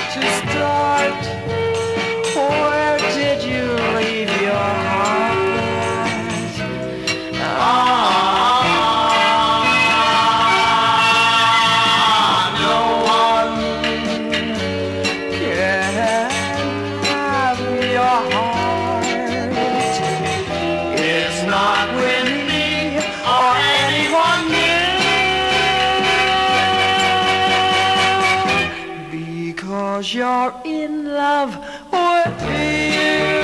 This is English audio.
to start? Where did you leave your heart? No one can have your heart. It's not with me or anyone new, because you're in love with you.